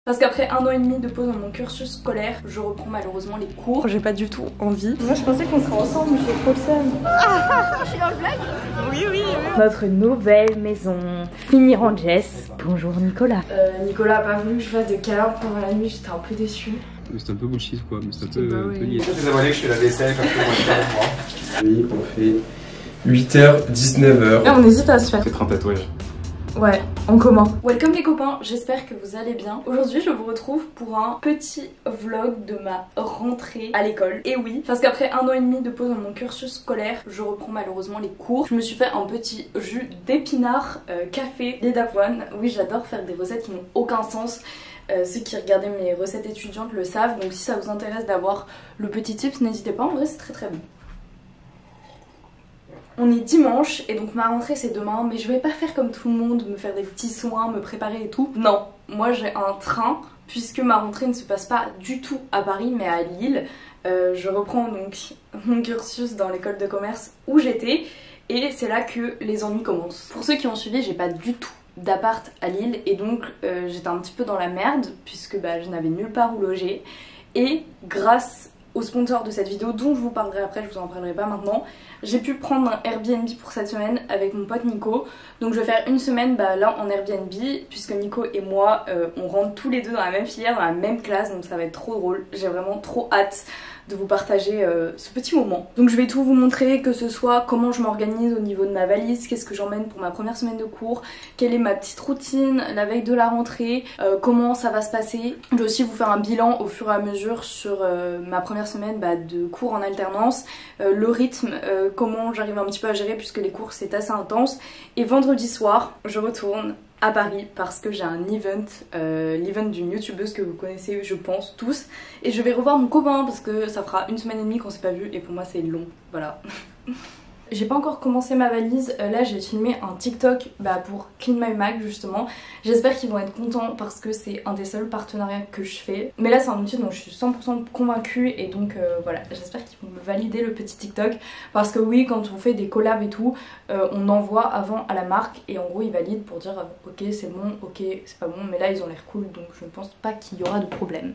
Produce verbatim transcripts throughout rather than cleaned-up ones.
Parce qu'après un an et demi de pause dans mon cursus scolaire, je reprends malheureusement les cours. J'ai pas du tout envie. Moi je pensais qu'on serait ensemble, j'ai trop le seum. Ah, je suis dans le blague. Oui, oui, oui. Notre nouvelle maison. Fini Ranges. Bonjour Nicolas. Euh, Nicolas a pas voulu que je fasse de câlins pendant la nuit, j'étais un peu déçue. C'est un peu bullshit quoi, mais c'est un peu, bah, un oui. peu lié. Je vous ai que je fais la vaisselle parce que moi je fais moi. Oui, on fait huit heures, dix-neuf heures. Là on hésite à se faire. C'est trente tatouages. Ouais, en commun. Welcome les copains, j'espère que vous allez bien. Aujourd'hui je vous retrouve pour un petit vlog de ma rentrée à l'école. Et oui, parce qu'après un an et demi de pause dans mon cursus scolaire, je reprends malheureusement les cours. Je me suis fait un petit jus d'épinard, euh, café, lait d'avoine. Oui, j'adore faire des recettes qui n'ont aucun sens. Euh, ceux qui regardaient mes recettes étudiantes le savent, donc si ça vous intéresse d'avoir le petit tips, n'hésitez pas, en vrai c'est très très bon. On est dimanche et donc ma rentrée c'est demain, mais je vais pas faire comme tout le monde, me faire des petits soins, me préparer et tout. Non, moi j'ai un train puisque ma rentrée ne se passe pas du tout à Paris mais à Lille. Euh, je reprends donc mon cursus dans l'école de commerce où j'étais et c'est là que les ennuis commencent. Pour ceux qui ont suivi, j'ai pas du tout d'appart à Lille et donc euh, j'étais un petit peu dans la merde puisque bah, je n'avais nulle part où loger et grâce au sponsor de cette vidéo dont je vous parlerai après, je vous en parlerai pas maintenant, j'ai pu prendre un Airbnb pour cette semaine avec mon pote Nico. Donc je vais faire une semaine bah, là en Airbnb puisque Nico et moi euh, on rentre tous les deux dans la même filière, dans la même classe, donc ça va être trop drôle. J'ai vraiment trop hâte de vous partager euh, ce petit moment. Donc je vais tout vous montrer, que ce soit comment je m'organise au niveau de ma valise, qu'est-ce que j'emmène pour ma première semaine de cours, quelle est ma petite routine la veille de la rentrée, euh, comment ça va se passer. Je vais aussi vous faire un bilan au fur et à mesure sur euh, ma première semaine bah, de cours en alternance, euh, le rythme, euh, comment j'arrive un petit peu à gérer puisque les cours c'est assez intense. Et vendredi soir, je retourne à Paris parce que j'ai un event, euh, l'event d'une youtubeuse que vous connaissez je pense tous, et je vais revoir mon copain parce que ça fera une semaine et demie qu'on s'est pas vu et pour moi c'est long, voilà. J'ai pas encore commencé ma valise, euh, là j'ai filmé un TikTok bah, pour Clean My Mag justement. J'espère qu'ils vont être contents parce que c'est un des seuls partenariats que je fais. Mais là c'est un outil dont je suis cent pour cent convaincue et donc euh, voilà, j'espère qu'ils vont me valider le petit TikTok. Parce que oui, quand on fait des collabs et tout, euh, on envoie avant à la marque et en gros ils valident pour dire euh, ok c'est bon, ok c'est pas bon, mais là ils ont l'air cool donc je ne pense pas qu'il y aura de problème.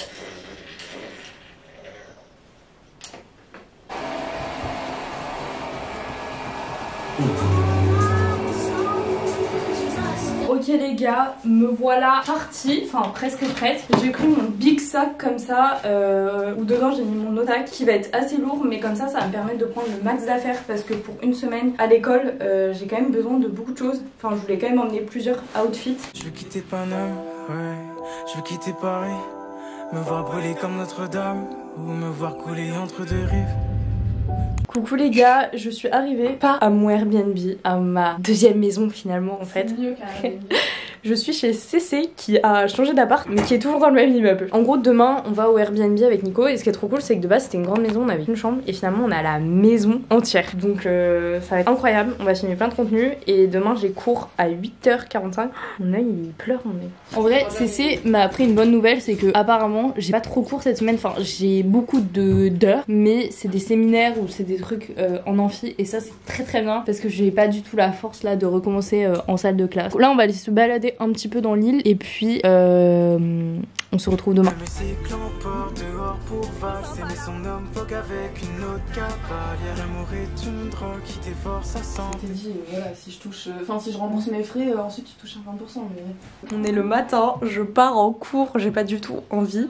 Ok les gars, me voilà partie, enfin presque prête. J'ai pris mon big sac comme ça, euh, où dedans j'ai mis mon otak qui va être assez lourd, mais comme ça ça va me permettre de prendre le max d'affaires parce que pour une semaine à l'école, euh, j'ai quand même besoin de beaucoup de choses. Enfin je voulais quand même emmener plusieurs outfits. Je veux quitter Paname, ouais, je veux quitter Paris, me voir brûler comme Notre-Dame ou me voir couler entre deux rives. Coucou les gars, je suis arrivée pas à mon Airbnb, à ma deuxième maison finalement en fait. Mieux je suis chez C C qui a changé d'appart mais qui est toujours dans le même immeuble. En gros demain on va au Airbnb avec Nico et ce qui est trop cool c'est que de base c'était une grande maison, on avait une chambre et finalement on a la maison entière. Donc euh, ça va être incroyable, on va filmer plein de contenu et demain j'ai cours à huit heures quarante-cinq. Mon œil il pleure mon œil. En vrai C C m'a appris une bonne nouvelle, c'est que apparemment j'ai pas trop cours cette semaine, enfin j'ai beaucoup de d'heures mais c'est des séminaires ou c'est des trucs euh, en amphi et ça c'est très très bien parce que j'ai pas du tout la force là de recommencer euh, en salle de classe. Là on va aller se balader un petit peu dans l'île et puis euh, on se retrouve demain. Je t'ai dit voilà, si je touche, enfin si je rembourse mes frais, euh, ensuite tu touches un vingt pour cent. Mais... On est le matin, je pars en cours, j'ai pas du tout envie.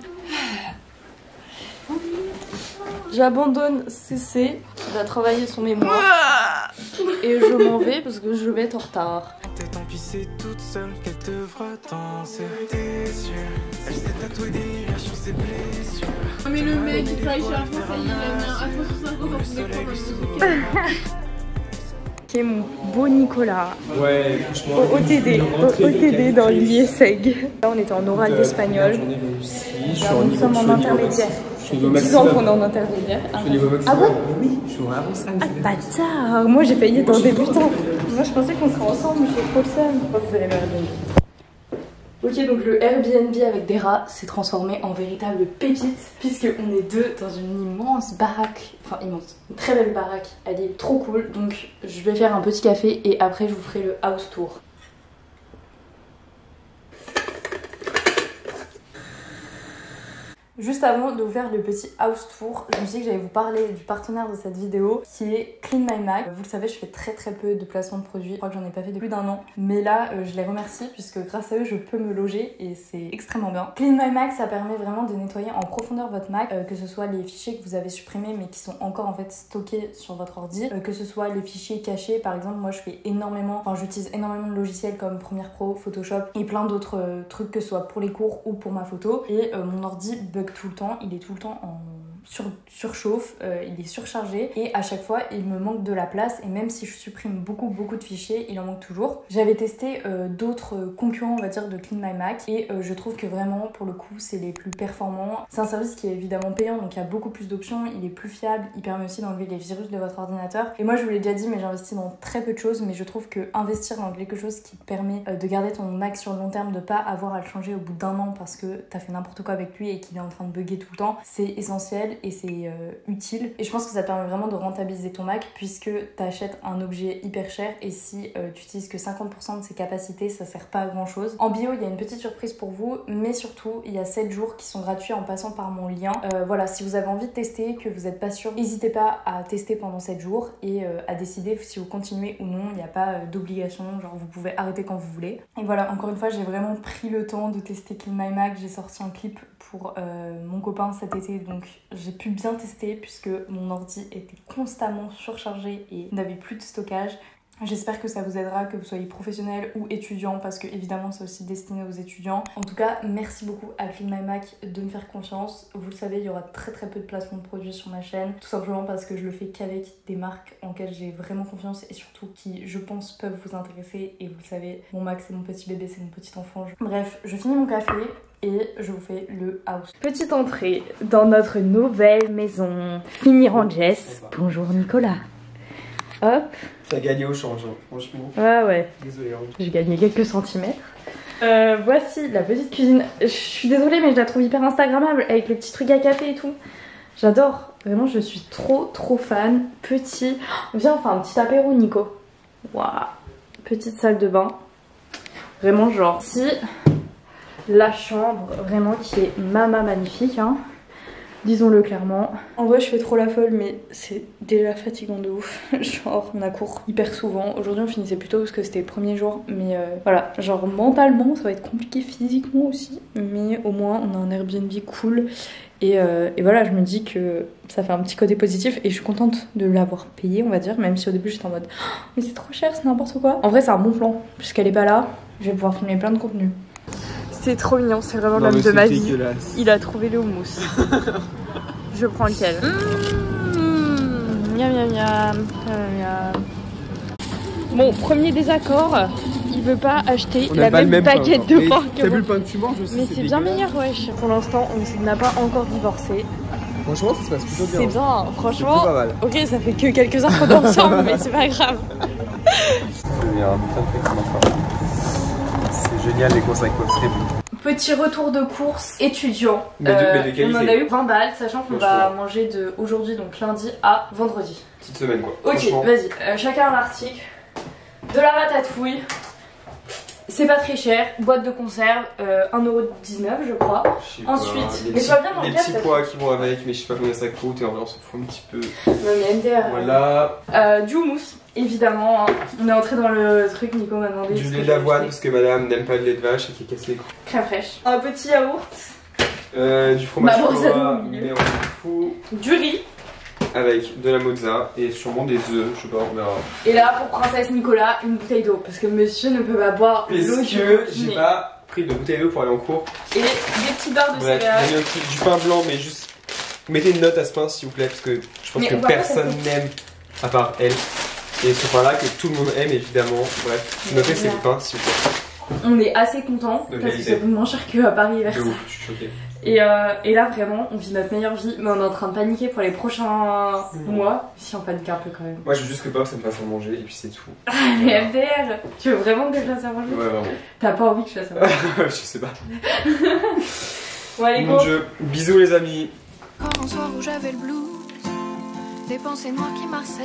J'abandonne C C qui va travailler son mémoire et je m'en vais parce que je vais être en retard. Tant pis c'est toute seule qu'elle devra danser tes yeux. Elle s'est tatouée des nuages sur ses blessures. Ah mais le mec qui travaille chez Arthur, ça y est, il a mis un A trois cent cinquante dans son écran. Qui est mon beau Nicolas. Ouais, franchement. Au O T D, au O T D dans l'I E S E G. Là on était en oral d'espagnol. Là nous sommes en intermédiaire. Ça fait dix ans qu'on est en intermédiaire. Ah, ah bon? Oui, je suis en avance. Ah bâtard, moi j'ai failli être en débutant. Moi je pensais qu'on serait ensemble, j'ai trop le seum. Vous allez Airbnb. Ok, donc le Airbnb avec des rats s'est transformé en véritable pépite puisque on est deux dans une immense baraque, enfin immense, une très belle baraque, elle est trop cool. Donc je vais faire un petit café et après je vous ferai le house tour. Juste avant de vous faire le petit house tour, je me suis dit que j'allais vous parler du partenaire de cette vidéo qui est Clean My Mac. Vous le savez, je fais très très peu de placements de produits, je crois que j'en ai pas fait depuis d'un an. Mais là, euh, je les remercie puisque grâce à eux, je peux me loger et c'est extrêmement bien. Clean My Mac, ça permet vraiment de nettoyer en profondeur votre Mac, euh, que ce soit les fichiers que vous avez supprimés mais qui sont encore en fait stockés sur votre ordi, euh, que ce soit les fichiers cachés. Par exemple, moi je fais énormément, enfin j'utilise énormément de logiciels comme Premiere Pro, Photoshop et plein d'autres euh, trucs, que ce soit pour les cours ou pour ma photo. Et euh, mon ordi bug tout le temps, il est tout le temps en sur, surchauffe, euh, il est surchargé et à chaque fois il me manque de la place, et même si je supprime beaucoup beaucoup de fichiers, il en manque toujours. J'avais testé euh, d'autres concurrents on va dire de Clean My Mac et euh, je trouve que vraiment pour le coup c'est les plus performants. C'est un service qui est évidemment payant donc il y a beaucoup plus d'options, il est plus fiable, il permet aussi d'enlever les virus de votre ordinateur. Et moi je vous l'ai déjà dit mais j'investis dans très peu de choses, mais je trouve que investir dans quelque chose qui permet euh, de garder ton Mac sur le long terme, de pas avoir à le changer au bout d'un an parce que t'as fait n'importe quoi avec lui et qu'il est en train de bugger tout le temps, c'est essentiel et c'est euh, utile. Et je pense que ça te permet vraiment de rentabiliser ton Mac puisque t'achètes un objet hyper cher et si euh, tu utilises que cinquante pour cent de ses capacités, ça sert pas à grand chose. En bio il y a une petite surprise pour vous, mais surtout il y a sept jours qui sont gratuits en passant par mon lien. Euh, voilà, si vous avez envie de tester, que vous n'êtes pas sûr, n'hésitez pas à tester pendant sept jours et euh, à décider si vous continuez ou non. Il n'y a pas euh, d'obligation, genre vous pouvez arrêter quand vous voulez. Et voilà, encore une fois j'ai vraiment pris le temps de tester Clean My Mac. J'ai sorti un clip pour euh, mon copain cet été, donc j'ai pu bien tester puisque mon ordi était constamment surchargé et n'avait plus de stockage. J'espère que ça vous aidera, que vous soyez professionnel ou étudiant, parce que évidemment c'est aussi destiné aux étudiants. En tout cas, merci beaucoup à Clean My Mac de me faire confiance. Vous le savez, il y aura très très peu de placements de produits sur ma chaîne, tout simplement parce que je le fais qu'avec des marques en lesquelles j'ai vraiment confiance et surtout qui, je pense, peuvent vous intéresser. Et vous le savez, mon Mac c'est mon petit bébé, c'est mon petit enfant. Bref, je finis mon café et je vous fais le house. Petite entrée dans notre nouvelle maison. Finir en Jess. Bonjour Nicolas. Hop. T'as gagné au change, hein, franchement. Ouais, ouais. Désolé. Hein. J'ai gagné quelques centimètres. Euh, voici la petite cuisine. Je suis désolée, mais je la trouve hyper instagrammable avec le petit truc à café et tout. J'adore. Vraiment, je suis trop, trop fan. Petit. Viens, on fait un petit apéro, Nico. Waouh. Petite salle de bain. Vraiment, genre, si la chambre, vraiment, qui est mama magnifique, hein. Disons-le clairement. En vrai je fais trop la folle mais c'est déjà fatigant de ouf. Genre on a cours hyper souvent. Aujourd'hui on finissait plus tôt parce que c'était le premier jour. Mais euh, voilà, genre mentalement ça va être compliqué, physiquement aussi. Mais au moins on a un Airbnb cool. Et, euh, et voilà, je me dis que ça fait un petit côté positif et je suis contente de l'avoir payé on va dire. Même si au début j'étais en mode oh, mais c'est trop cher, c'est n'importe quoi. En vrai c'est un bon plan puisqu'elle est pas là. Je vais pouvoir filmer plein de contenu. C'est trop mignon, c'est vraiment l'homme de ma vie. Il a trouvé le houmous. Je prends lequel. Mmh, miam, miam, miam, miam. Bon, premier désaccord, il veut pas acheter la même, même baguette pain, de pain que T'as vu le pain que tu manges aussi? Mais c'est bien meilleur, wesh. Pour l'instant, on n'a pas encore divorcé. Franchement, ça se passe plutôt bien. C'est bien, franchement. Pas mal. Ok, ça fait que quelques heures qu'on est ensemble, mais c'est pas grave. C'est génial les courses avec votre tribu. Petit retour de course étudiant. Mais de, euh, mais de qualité. on en a eu vingt balles, sachant qu'on va manger de aujourd'hui, donc lundi, à vendredi. Petite semaine quoi. Ok, vas-y, euh, chacun un article. De la ratatouille. C'est pas très cher. Boîte de conserve, euh, un euro dix-neuf je crois. Je Ensuite, pas, mais tu vas bien dans les le cadre. petits pois qui vont avec, mais je sais pas combien ça coûte et en vrai on s'en fout un petit peu. Non mais M D R. Voilà. Euh, du houmous, évidemment. Hein. On est entré dans le truc, Nico m'a demandé. Du lait d'avoine parce que madame n'aime pas le lait de vache et qui casse les couilles. Crème fraîche. Un petit yaourt. Euh, du fromage Bah, bon, Coa, mais on s'en fout. Du riz. Avec de la mozza et sûrement des œufs, je sais pas, on verra. Et là, pour Princesse Nicolas, une bouteille d'eau. Parce que monsieur ne peut pas boire l'eau. Parce que j'ai pas pris de bouteille d'eau pour aller en cours. Et des petites barres de Bref, céréales. j'ai mis un petit- du pain blanc, mais juste. Mettez une note à ce pain s'il vous plaît, parce que je pense Mais que on va pas personne s'écouter. n'aime à part elle. Et ce pain là que tout le monde aime évidemment. Bref, notez c'est le pain s'il vous plaît. On est assez contents De parce que qualité. ça coûte moins cher qu'à Paris et De Versailles. ouf, je suis choquée. Et, euh, et là vraiment on vit notre meilleure vie, mais on est en train de paniquer pour les prochains Mmh. mois. Si on panique un peu quand même. Moi je veux juste que Pop ça me fasse à manger et puis c'est tout. Mais M D R, tu veux vraiment que je fasse à manger? Ouais, vraiment. T'as pas envie que je fasse à manger? Je sais pas. Bon allez Mon go. dieu, bisous les amis. Quand un soir où j'avais le blues, des pensées noires qui marcellent,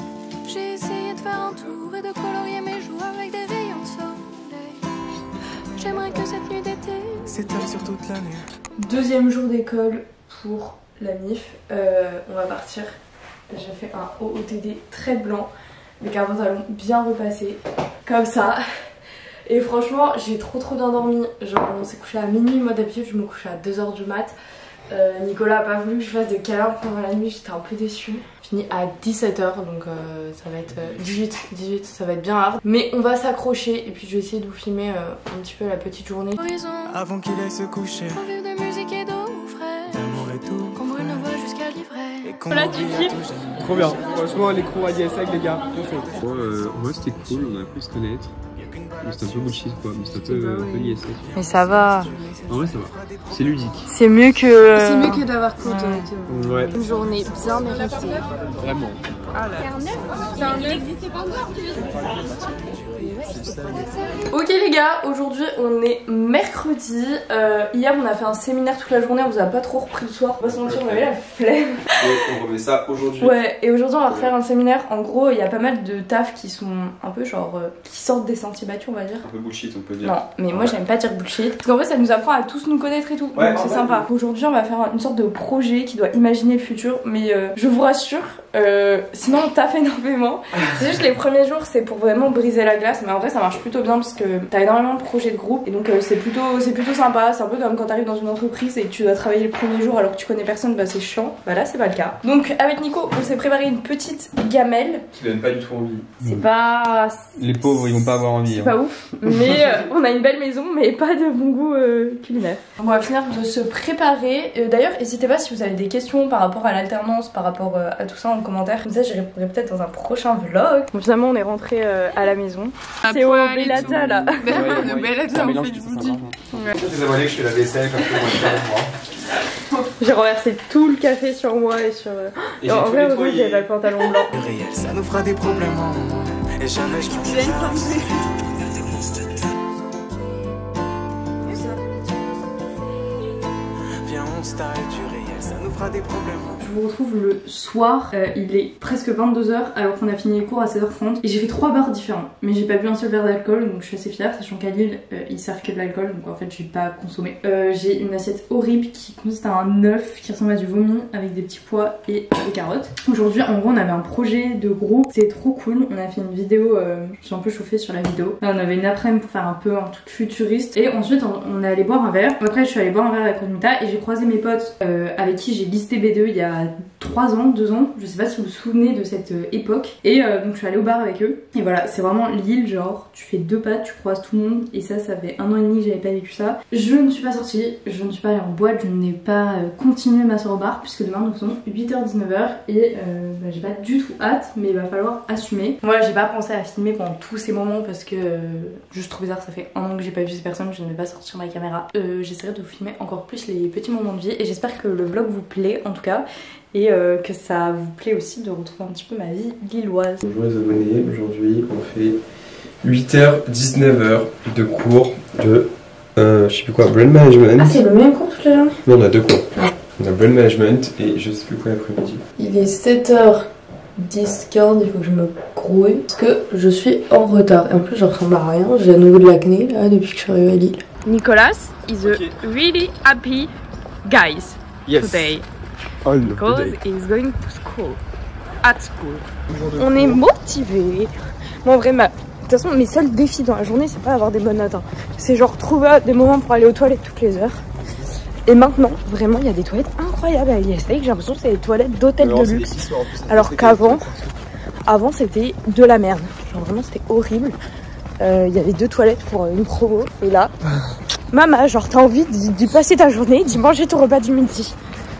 j'ai essayé de faire un tour et de colorier mes joues avec des rayons de soleil. J'aimerais que cette nuit d'été s'étale sur toute l'année. Deuxième jour d'école pour la M I F. Euh, on va partir. J'ai fait un O O T D très blanc avec un pantalon bien repassé. Comme ça. Et franchement, j'ai trop trop bien dormi. Genre, on s'est couché à minuit. Moi, d'habitude, je me couchais à deux heures du mat. Euh, Nicolas a pas voulu que je fasse de câlins pendant la nuit. J'étais un peu déçue. Fini à dix-sept heures, donc euh, ça va être euh, dix-huit, dix-huit, ça va être bien hard. Mais on va s'accrocher et puis je vais essayer de vous filmer euh, un petit peu la petite journée. Horizon, Avant qu'il aille se coucher, envie de musique et d'eau fraîche. d'amour et tout. Qu'on brûle nos voix jusqu'à l'ivraie. Et qu'on Voilà, oublie tu à kiffes tout jamais. Trop bien. Franchement, les cours à I S avec les gars, on fait. Moi, euh, ouais, c'était cool, on a pu se connaître. C'était un peu bullshit quoi, mais c'était un peu, euh, un peu I S S. Mais ça va. En vrai, ça va. C'est ludique. C'est mieux que. C'est mieux que d'avoir cours, honnêtement. Ouais. Une journée bien méritée. Vraiment. C'est un neuf. Il n'existait pas encore, tu veux. Ok les gars, aujourd'hui on est mercredi. euh, Hier on a fait un séminaire toute la journée, on vous a pas trop repris le soir. On va se mentir, on avait la flemme. Et on remet ça aujourd'hui. Ouais, et aujourd'hui on va refaire un séminaire. En gros, il y a pas mal de tafs qui sont un peu genre. Euh, qui sortent des sentiers battus, on va dire. Un peu bullshit, on peut dire. Non, mais moi Ouais. j'aime pas dire bullshit. Parce qu'en fait ça nous apprend à tous nous connaître et tout. Ouais, donc c'est ouais, sympa. ouais. Aujourd'hui on va faire une sorte de projet qui doit imaginer le futur. Mais euh, je vous rassure, euh, sinon on taffe énormément. C'est juste les premiers jours c'est pour vraiment briser la glace. Mais en vrai ça marche plutôt bien parce que t'as énormément de projets de groupe. Et donc euh, c'est plutôt, c'est plutôt sympa. C'est un peu comme quand t'arrives dans une entreprise et que tu dois travailler le premier jour alors que tu connais personne, bah c'est chiant. Bah là c'est pas le cas. Donc avec Nico on s'est préparé une petite gamelle. Qui donne pas du tout envie. C'est pas... Les pauvres, ils vont pas avoir envie. C'est Hein. pas ouf, mais euh, on a une belle maison, mais pas de bon goût euh, culinaire. On va finir de se préparer. Euh, D'ailleurs, n'hésitez pas si vous avez des questions par rapport à l'alternance, par rapport euh, à tout ça en commentaire. Comme ça, j'y répondrai peut-être dans un prochain vlog. Bon, finalement, on est rentré euh, à la maison. C'est au Bellazza là. On est belle C'est un on mélange fait qui du est bouti. sympa. Je vous abonnez que je fais la vaisselle comme ça, moi. J'ai renversé tout le café sur moi et sur... euh, Et j'ai en tout vrai, nettoyé. aujourd'hui, j'avais le pantalon blanc. Le réel, ça nous fera des problèmes. Et jamais je m'en Viens, on se taille du réel, ça nous fera des problèmes. Je vous retrouve le soir, euh, il est presque vingt-deux heures alors qu'on a fini les cours à seize heures trente et j'ai fait trois bars différents mais j'ai pas bu un seul verre d'alcool donc je suis assez fière sachant qu'à Lille euh, ils servent que de l'alcool donc en fait j'ai pas consommé. Euh, j'ai une assiette horrible qui consiste à un œuf qui ressemble à du vomi avec des petits pois et des carottes. Aujourd'hui en gros on avait un projet de groupe, c'est trop cool, on a fait une vidéo, euh, je suis un peu chauffée sur la vidéo. Là, on avait une après-midi pour faire un peu un truc futuriste et ensuite on, on est allé boire un verre. Après je suis allée boire un verre avec Romita et j'ai croisé mes potes euh, avec qui j'ai listé B deux il y a trois ans, deux ans, je sais pas si vous vous souvenez de cette euh, époque et euh, donc je suis allée au bar avec eux et voilà c'est vraiment Lille, genre tu fais deux pas, tu croises tout le monde et ça ça fait un an et demi que j'avais pas vécu ça. Je ne suis pas sortie, je ne suis pas allée en boîte, je n'ai pas euh, continué ma soirée au bar puisque demain nous faisons huit heures dix-neuf heures et euh, bah, j'ai pas du tout hâte mais il va falloir assumer. Moi j'ai pas pensé à filmer pendant tous ces moments parce que euh, juste trop bizarre, ça fait un an que j'ai pas vu ces personnes, je ne vais pas sortir ma caméra. Euh, j'essaierai de vous filmer encore plus les petits moments de vie et j'espère que le vlog vous plaît en tout cas et euh, que ça vous plaît aussi de retrouver un petit peu ma vie lilloise. Bonjour les abonnés, aujourd'hui on fait huit heures dix-neuf heures de cours de, euh, je sais plus quoi, brand management. Ah c'est le même cours toute la journée? Non, on a deux cours. On a brand management et je sais plus quoi l'après-midi. Il est sept heures dix, quinze, il faut que je me grouille parce que je suis en retard et en plus je ressemble à rien, j'ai à nouveau de l'acné là depuis que je suis arrivée à Lille. Nicolas is a Okay. really happy guys today. Oh, no, Because today. he's going to school. At school. On est motivés. Moi en vrai, ma... de toute façon mes seuls défis dans la journée c'est pas avoir des bonnes notes. Hein. C'est genre trouver des moments pour aller aux toilettes toutes les heures. Et maintenant, vraiment, il y a des toilettes incroyables à l'I S A. J'ai l'impression que c'est des toilettes d'hôtel de luxe. Alors qu'avant, avant c'était de la merde. Genre vraiment c'était horrible. Il euh, y avait deux toilettes pour une promo. Et là, maman, genre t'as envie d'y passer ta journée, d'y manger ton repas du midi.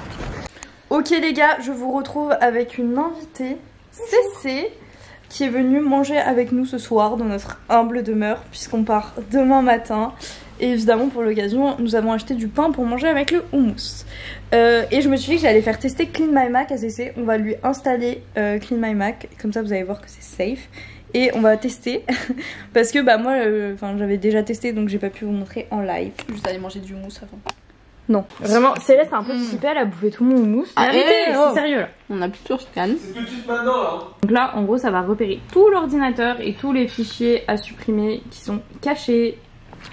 Ok les gars, je vous retrouve avec une invitée, Cécé, qui est venue manger avec nous ce soir dans notre humble demeure puisqu'on part demain matin. Et évidemment pour l'occasion nous avons acheté du pain pour manger avec le houmous. euh, Et je me suis dit que j'allais faire tester Clean My Mac à Cécé. On va lui installer euh, Clean My Mac, comme ça vous allez voir que c'est safe. Et on va tester parce que bah moi euh, j'avais déjà testé donc j'ai pas pu vous montrer en live. Juste aller manger du houmous avant. Non, vraiment, Céleste a un peu dissipé, elle a bouffé tout mon houmous. Ah, Arrêtez, eh, oh. c'est sérieux là. On a plus sur scan. C'est tout de suite maintenant là. Donc là, en gros, ça va repérer tout l'ordinateur et tous les fichiers à supprimer qui sont cachés.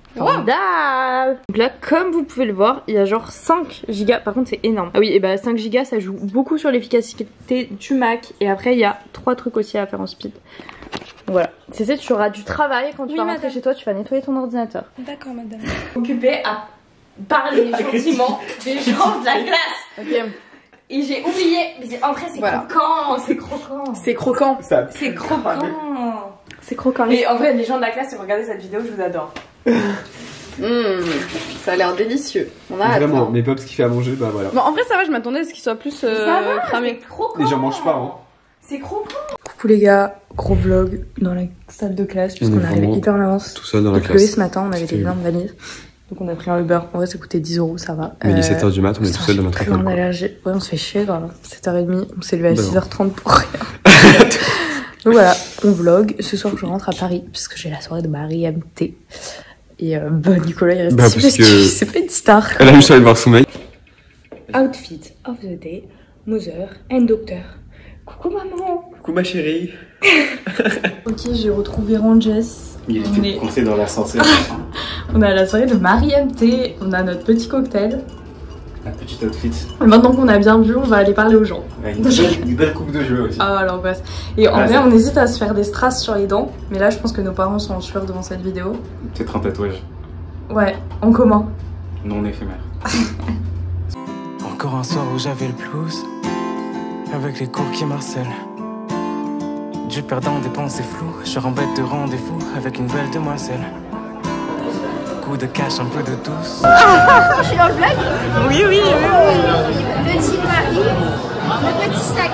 Formidable. Donc là, comme vous pouvez le voir, il y a genre cinq gigas. Par contre, c'est énorme. Ah oui, et bah cinq gigas, ça joue beaucoup sur l'efficacité du Mac. Et après, il y a trois trucs aussi à faire en speed. Donc voilà. C'est ça, tu auras du travail quand tu Oui, vas rentrer madame. chez toi, tu vas nettoyer ton ordinateur. D'accord, madame. Occupée à parler gentiment des gens de la classe. Ok. Et j'ai oublié. Mais en vrai, c'est Voilà. croquant. C'est croquant. C'est croquant. Ça C'est croquant. C'est croquant. Mais en vrai, les gens de la classe, si vous regardez cette vidéo, je vous adore. Mmh, ça a l'air délicieux. On a hâte. Vraiment, hein. mais pas parce qu'il fait à manger, bah voilà. Bon, en vrai, ça va, je m'attendais à ce qu'il soit plus euh, Ça va, cramé. c'est croquant. Les gens mangent pas, hein. C'est croquant. Coucou les gars, gros vlog dans la salle de classe puisqu'on On est est arrivé vraiment hyper en avance. Tout seul dans la Il pleuvait classe. ce matin, on avait des C'était- énormes valises. Donc on a pris un Uber, en vrai ça coûtait dix euros, ça va. Mais il est sept heures du mat, on est putain, tout seul dans j'ai notre plus école. en quoi. allergie. Ouais, on se fait chier grave. sept heures trente, on s'est levé à Bah non. six heures trente pour rien. Donc voilà, on vlog. Ce soir je rentre à Paris puisque j'ai la soirée de Marie M T. Et euh, bah Nicolas il reste Bah, ici parce parce que que- c'est pas une star. Elle a juste envie de voir son mec. Outfit of the day, Mother and Doctor. Coucou maman. Coucou ma chérie. Ok, j'ai retrouvé Ranges. Il On était est- coincé dans l'ascenseur. On a la soirée de Marie M T, on a notre petit cocktail. Un petit outfit. Et maintenant qu'on a bien bu, on va aller parler aux gens. Ouais, Une belle, une belle coupe de jeu aussi. Ah l'angoisse. Et en Ah, vrai, ça- on hésite à se faire des strass sur les dents. Mais là, je pense que nos parents sont en sueur devant cette vidéo. Peut-être un tatouage. Ouais, en commun. Non éphémère. Encore un soir où j'avais le blues, avec les cours qui marcellent. Du perdant des pensées floues, je rembête de rendez-vous avec une belle demoiselle. Coup de cash, un peu de douce. Je suis dans le vlog. Oui, oui, Le petit mari, le petit sac,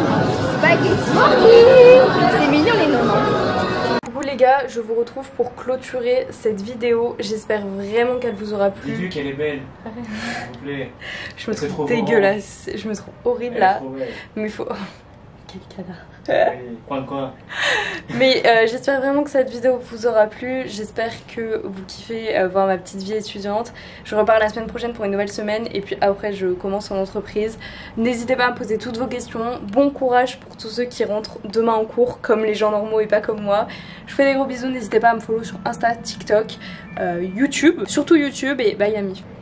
baguette. C'est mignon les noms. Coucou les gars, je vous retrouve pour clôturer cette vidéo. J'espère vraiment qu'elle vous aura plu. Dis-lui qu'elle est belle. S'il vous plaît. Je me C'est trouve trop dégueulasse. Je me trouve horrible Elle est là. trop belle. Mais il faut... Quel canard. Allez, Quoi quoi Mais euh, j'espère vraiment que cette vidéo vous aura plu. J'espère que vous kiffez euh, voir ma petite vie étudiante. Je repars la semaine prochaine pour une nouvelle semaine. Et puis après je commence en entreprise. N'hésitez pas à me poser toutes vos questions. Bon courage pour tous ceux qui rentrent demain en cours, comme les gens normaux et pas comme moi. Je vous fais des gros bisous. N'hésitez pas à me follow sur Insta, TikTok, euh, YouTube. Surtout YouTube et bye Ami.